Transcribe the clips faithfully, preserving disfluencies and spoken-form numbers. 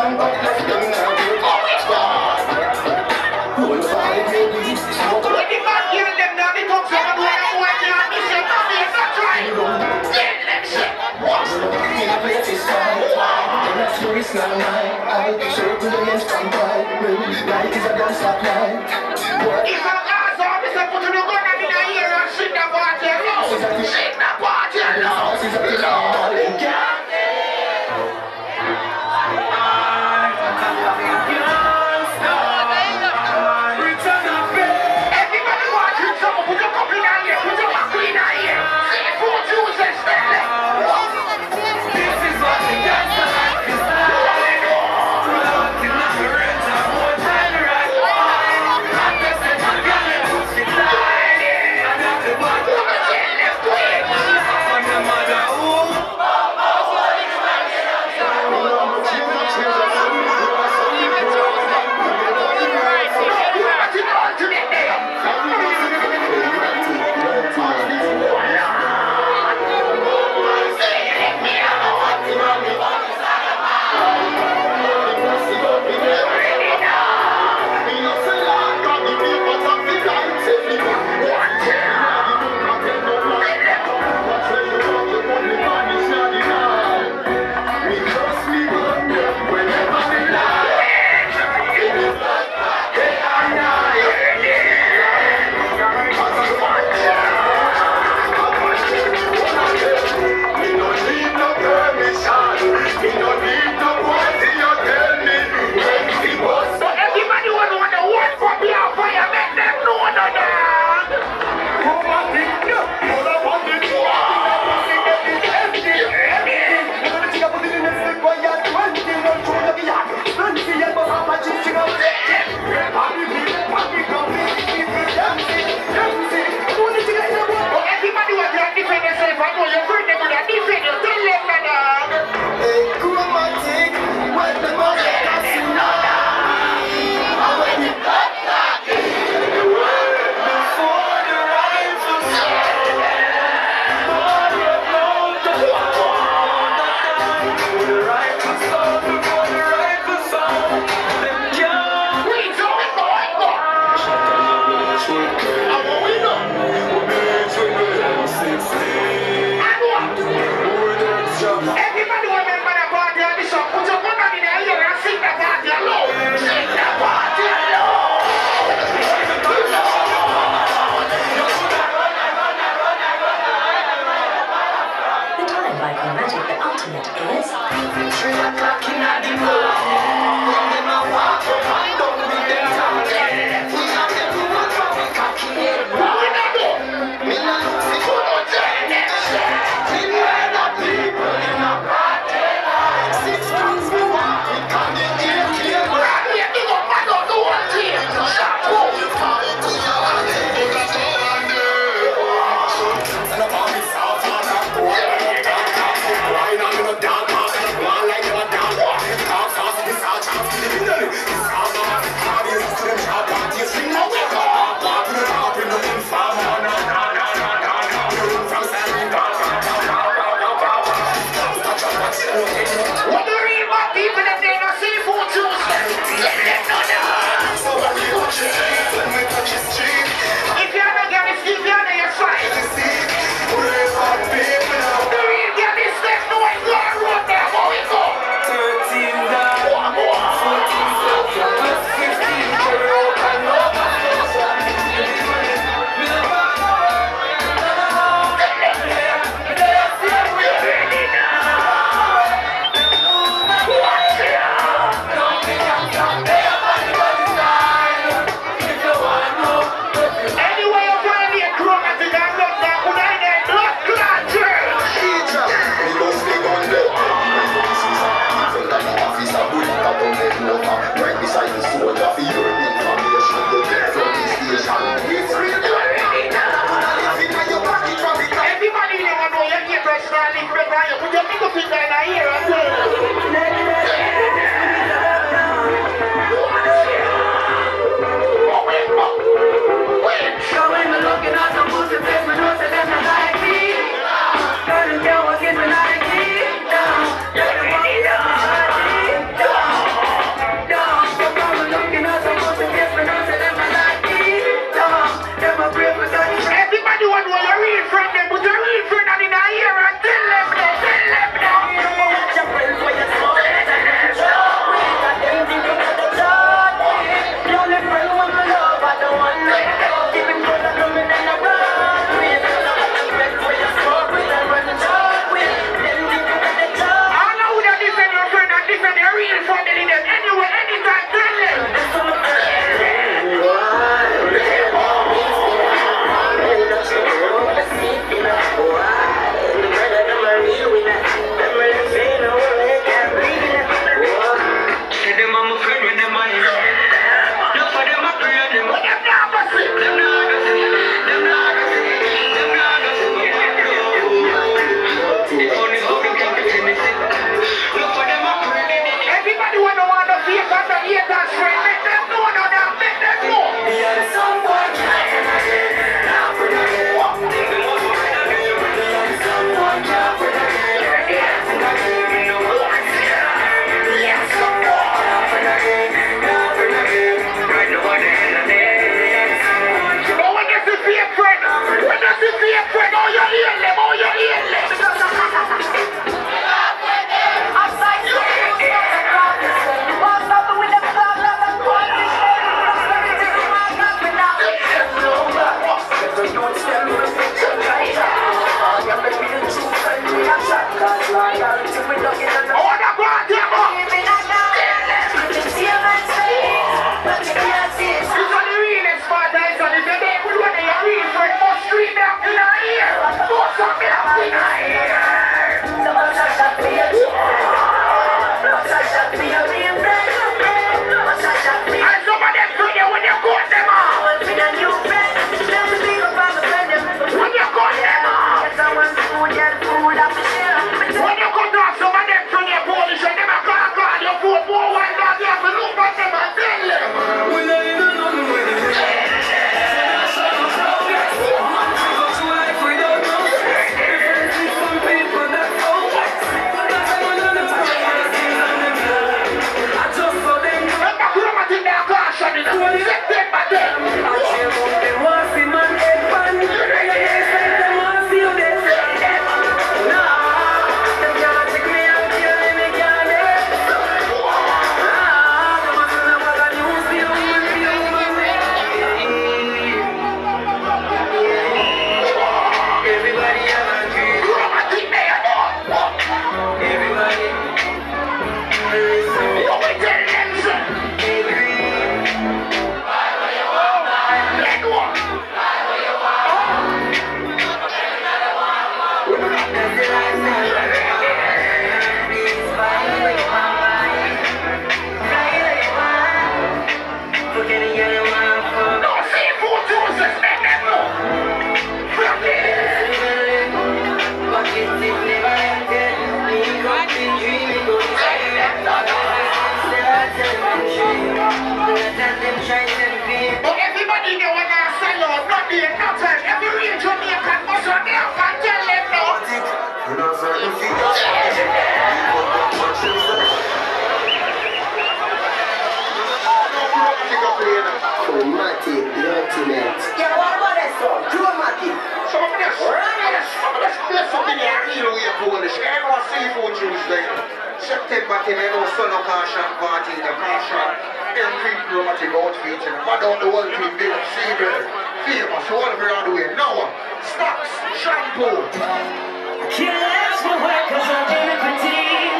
some but let them know you always gone. Whole five baby, smoke. When the man hear them now, they come from the way I'm working on this shit. Not me, not trying. Let them shit. What? In a place is fine. And that's where it's not mine. I show to the men's from pride. Light is a don't stop light. If I'm ass off, it's a put in the gun and in the ear and shit the party alone. Shit the party alone. She's a pillow. Everybody watching someone put your cup in the ear, put your back in the ear. Say it for Tuesday, Stanley. This is what the gangster life is like. Looking at the rent and more time right. I'm just saying I'm gonna push it like. I'm not the one who can tell them quick. I'm the mother who. Everybody remember the party on the shop. Put your gun in the ear and sing the party alone. Sing the party alone. The time by Chromatic the Ultimate is Three o'clock in the morning. When them a walk up and down with them talking. We have them who are coming cocky head. We not do. Me no look for good or tell them shit. We were the people in a party line. Six months we walk, we come in here, here. Right here, big up, man, don't do one thing. Shampoo. It's fake and the haters friend. Make them know now, now, make them know. Someone can now for the game. Someone can for the game. September ten, I know solo caution party, the caution, every chromatic outfit, and I don't the whole team, big female, famous, all around the way. Now, stocks, shampoo. Can't ask for work cause I'm in a routine.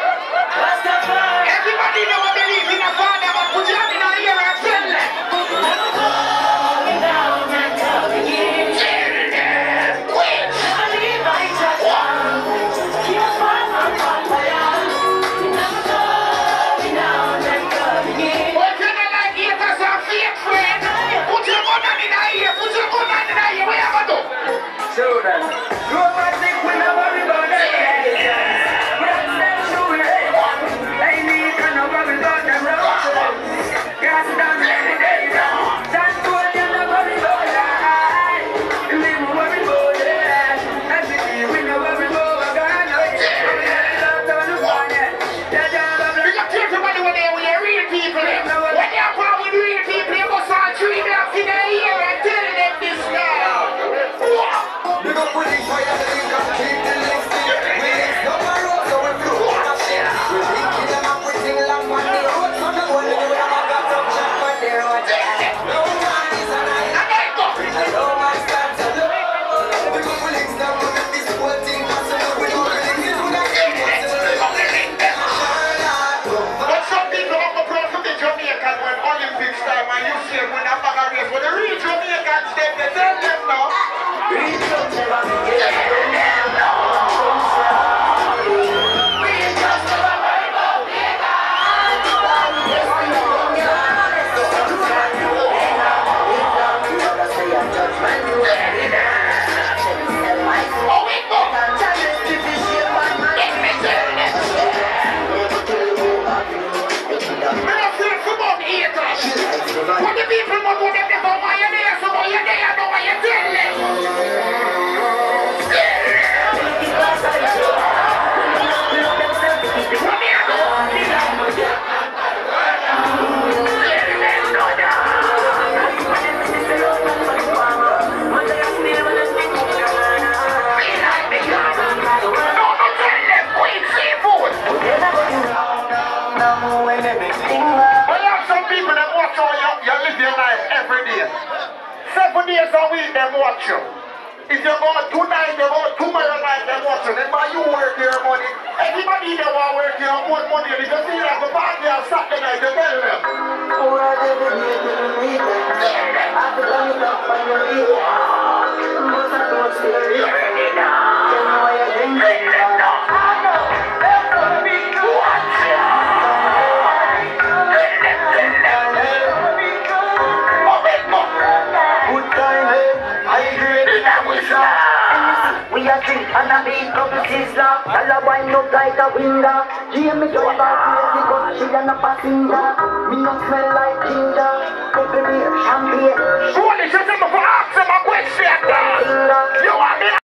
What's the fun? Everybody know what believe in a father, but put your hand in a ear and tell them. Never going down and coming in. Quit. Never leave my touch down. Can't find my fire. Never going down and coming in. But you don't like haters and fake friends. Put your gun on in a ear, put your gun on in a ear, where you go do? Children, romantic, we never worry about that. every day. Seven days a week, them watch you. If you go tonight, you go tomorrow night, them watch you. Then you work your money. Anybody that want to work your own money, if you see that the party on Saturday night, you tell them. Oh, I never need to read them. I could run it up on your feet. But I don't still read them. You know I drink them. I know, they're gonna be good. Watch out. Good time, eh? I agree with that we We are drink and a big cup of sizzler. Tell her wind up like a winger. Hear me drive out crazy cause she and a passenger. Me not smell like ginger. Couple beer, champagne. Holy shit,